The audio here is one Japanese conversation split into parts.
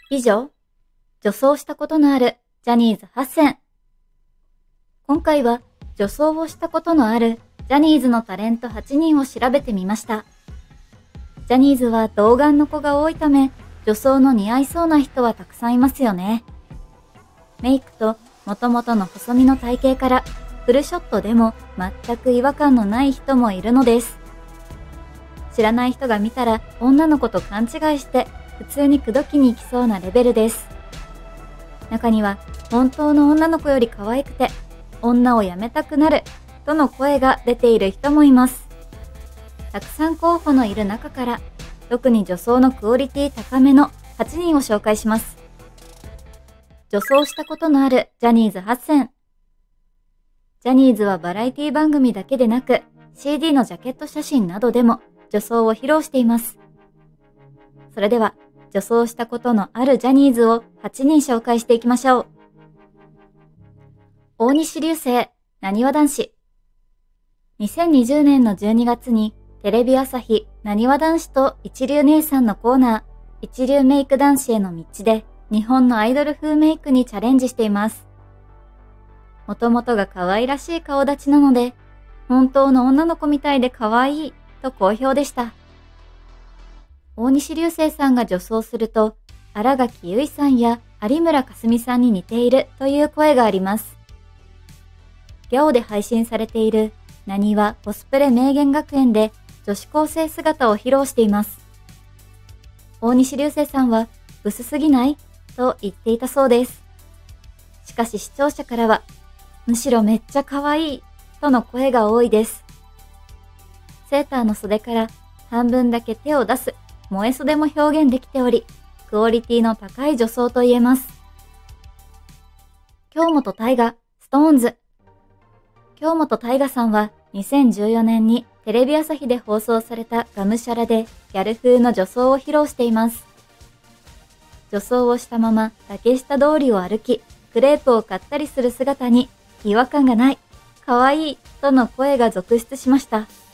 美女、女装したことのあるジャニーズ8選。今回は女装をしたことのあるジャニーズのタレント8人を調べてみました。ジャニーズは童顔の子が多いため、女装の似合いそうな人はたくさんいますよね。メイクと元々の細身の体型からフルショットでも全く違和感のない人もいるのです。知らない人が見たら女の子と勘違いして普通に口説きに行きそうなレベルです。中には本当の女の子より可愛くて女を辞めたくなるとの声が出ている人もいます。たくさん候補のいる中から特に女装のクオリティ高めの8人を紹介します。女装したことのあるジャニーズ8選。ジャニーズはバラエティ番組だけでなく CD のジャケット写真などでも女装を披露しています。それでは女装したことのあるジャニーズを8人紹介していきましょう。大西流星、なにわ男子。2020年の12月にテレビ朝日なにわ男子と一流姉さんのコーナー、一流メイク男子への道で日本のアイドル風メイクにチャレンジしています。もともとが可愛らしい顔立ちなので、本当の女の子みたいで可愛いと好評でした。大西流星さんが女装すると、新垣結衣さんや有村架純さんに似ているという声があります。ギャオで配信されているなにわコスプレ名言学園で女子高生姿を披露しています。大西流星さんは薄すぎないと言っていたそうです。しかし視聴者からは、むしろめっちゃ可愛いとの声が多いです。セーターの袖から半分だけ手を出す萌え袖も表現できており、クオリティの高い女装と言えます。京本大我、ストーンズ。京本大我さんは2014年にテレビ朝日で放送されたがむしゃらでギャル風の女装を披露しています。女装をしたまま竹下通りを歩き、クレープを買ったりする姿に違和感がない、可愛いとの声が続出しました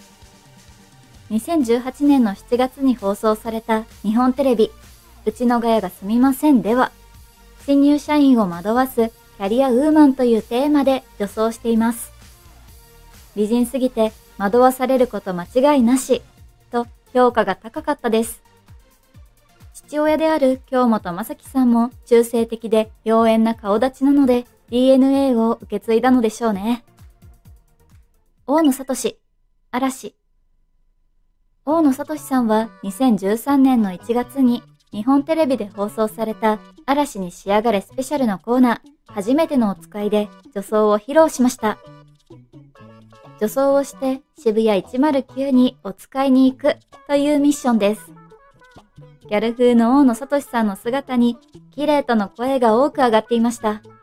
。2018年の7月に放送された日本テレビ、うちのガヤがすみませんでは、新入社員を惑わすキャリアウーマンというテーマで女装しています。美人すぎて惑わされること間違いなし、と評価が高かったです。父親である京本政樹さんも中性的で妖艶な顔立ちなので DNA を受け継いだのでしょうね。大野聡、嵐。大野聡さんは2013年の1月に日本テレビで放送された嵐に仕上がれスペシャルのコーナー、初めてのお使いで女装を披露しました。女装をして渋谷109にお使いに行くというミッションです。ギャル風の大野聡さんの姿に綺麗との声が多く上がっていました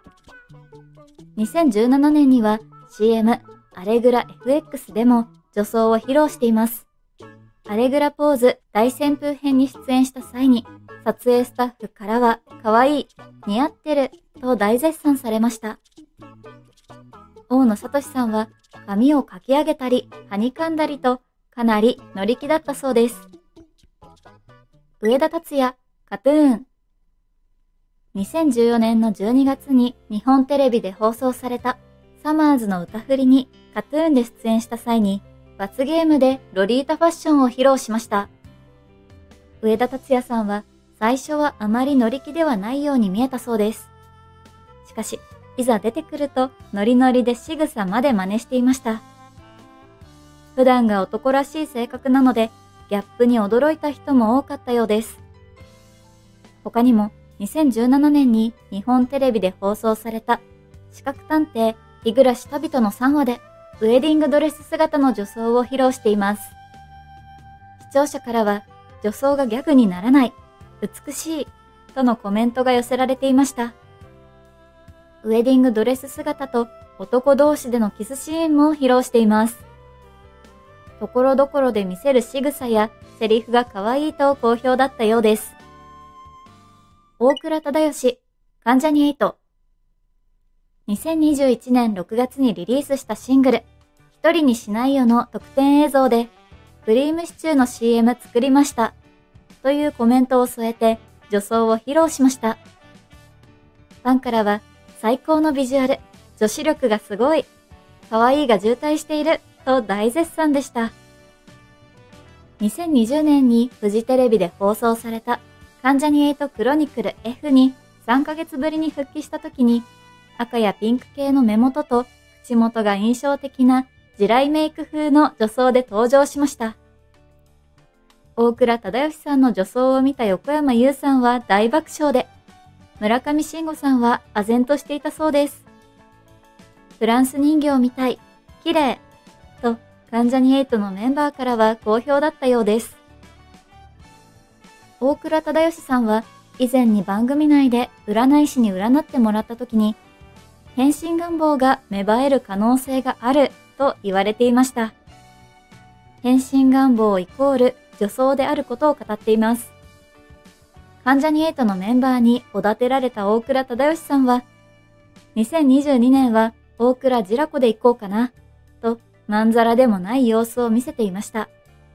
。2017年には CM アレグラ FX でも女装を披露しています。アレグラポーズ大旋風編に出演した際に撮影スタッフからは可愛い、似合ってると大絶賛されました。大野聡さんは髪をかき上げたりはにかんだりとかなり乗り気だったそうです。上田竜也、カトゥーン。2014年の12月に日本テレビで放送されたサマーズの歌振りにカトゥーンで出演した際に罰ゲームでロリータファッションを披露しました。上田竜也さんは最初はあまり乗り気ではないように見えたそうです。しかし、いざ出てくるとノリノリで仕草まで真似していました。普段が男らしい性格なのでギャップに驚いた人も多かったようです。他にも2017年に日本テレビで放送された視覚探偵日暮旅人の3話でウェディングドレス姿の女装を披露しています。視聴者からは女装がギャグにならない、美しいとのコメントが寄せられていました。ウェディングドレス姿と男同士でのキスシーンも披露しています。ところどころで見せる仕草やセリフが可愛いと好評だったようです。大倉忠義、関ジャニ∞。2021年6月にリリースしたシングル、一人にしないよの特典映像で、クリームシチューの CM 作りました。というコメントを添えて、 女装を披露しました。ファンからは、最高のビジュアル、女子力がすごい、可愛いが渋滞している、と大絶賛でした。2020年にフジテレビで放送された関ジャニ∞クロニクル F に3ヶ月ぶりに復帰した時に、赤やピンク系の目元と口元が印象的な地雷メイク風の女装で登場しました。大倉忠義さんの女装を見た横山裕さんは大爆笑で、村上信五さんは唖然としていたそうです。フランス人形みたい、綺麗と関ジャニ∞のメンバーからは好評だったようです。大倉忠義さんは以前に番組内で占い師に占ってもらった時に、変身願望が芽生える可能性があると言われていました。変身願望イコール女装であることを語っています。関ジャニ∞のメンバーにおだてられた大倉忠義さんは、2022年は大倉ジラコで行こうかな、とまんざらでもない様子を見せていました。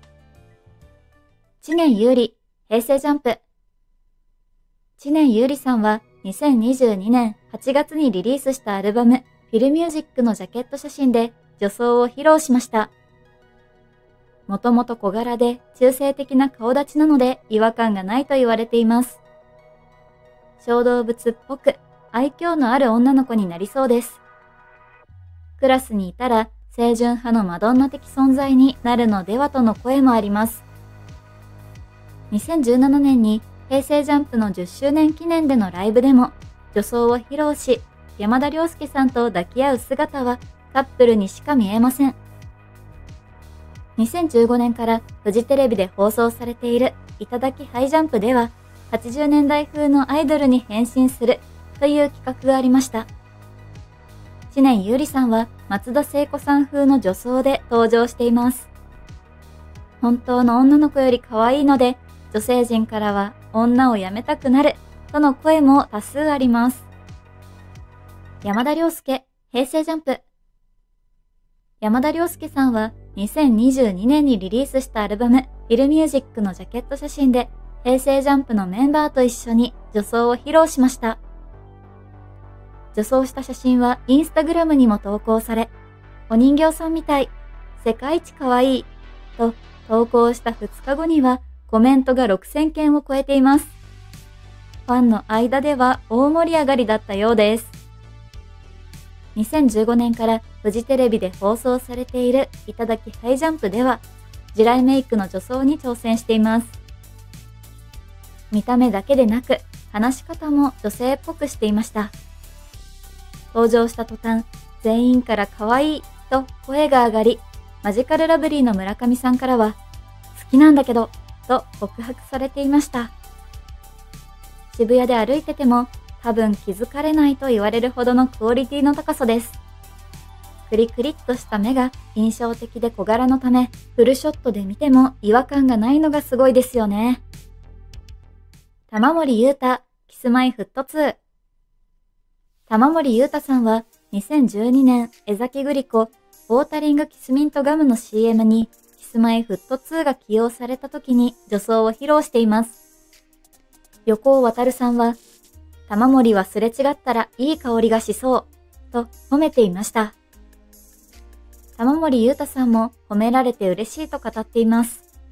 知念侑李、平成ジャンプ。知念侑李さんは2022年8月にリリースしたアルバムフィルミュージックのジャケット写真で女装を披露しました。もともと小柄で中性的な顔立ちなので違和感がないと言われています。小動物っぽく愛嬌のある女の子になりそうです。クラスにいたら清純派のマドンナ的存在になるのではとの声もあります。2017年に平成ジャンプの10周年記念でのライブでも女装を披露し、山田涼介さんと抱き合う姿はカップルにしか見えません。2015年からフジテレビで放送されているいただきハイジャンプでは80年代風のアイドルに変身するという企画がありました。知念侑李さんは松田聖子さん風の女装で登場しています。本当の女の子より可愛いので、女性陣からは女を辞めたくなるとの声も多数あります。山田涼介、平成ジャンプ。山田涼介さんは2022年にリリースしたアルバムフィルミュージックのジャケット写真で平成ジャンプのメンバーと一緒に女装を披露しました。女装した写真はインスタグラムにも投稿され、お人形さんみたい、世界一可愛いと投稿した2日後にはコメントが6000件を超えています。ファンの間では大盛り上がりだったようです。2015年からフジテレビで放送されているいただきハイジャンプでは、地雷メイクの女装に挑戦しています。見た目だけでなく、話し方も女性っぽくしていました。登場した途端、全員から可愛いと声が上がり、マジカルラブリーの村上さんからは、好きなんだけど、と告白されていました。渋谷で歩いてても、多分気づかれないと言われるほどのクオリティの高さです。クリクリっとした目が印象的で小柄のため、フルショットで見ても違和感がないのがすごいですよね。玉森裕太、キスマイフット2。玉森裕太さんは2012年江崎グリコ、ウォータリングキスミントガムの CM にキスマイフット2が起用された時に女装を披露しています。横尾渉さんは、玉森はすれ違ったらいい香りがしそう、と褒めていました。玉森裕太さんも褒められて嬉しいと語っています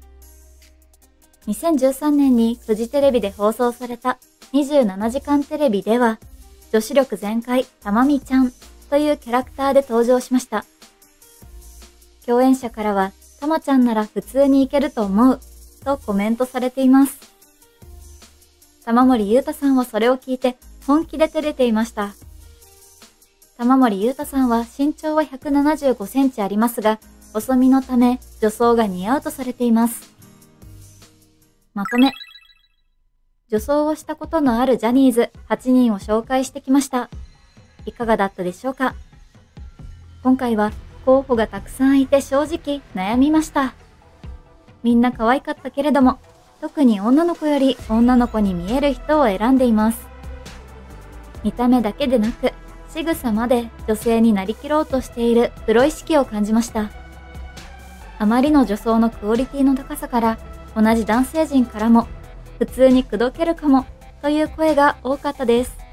。2013年にフジテレビで放送された27時間テレビでは、女子力全開たまみちゃんというキャラクターで登場しました。共演者からは、たまちゃんなら普通にいけると思う、とコメントされています。玉森裕太さんはそれを聞いて本気で照れていました。玉森裕太さんは身長は175センチありますが、細身のため女装が似合うとされています。まとめ。女装をしたことのあるジャニーズ8人を紹介してきました。いかがだったでしょうか？今回は候補がたくさんいて正直悩みました。みんな可愛かったけれども、特に女の子より女の子に見える人を選んでいます。見た目だけでなく、仕草まで女性になりきろうとしているプロ意識を感じました。あまりの女装のクオリティの高さから、同じ男性陣からも、普通に口説けるかもという声が多かったです。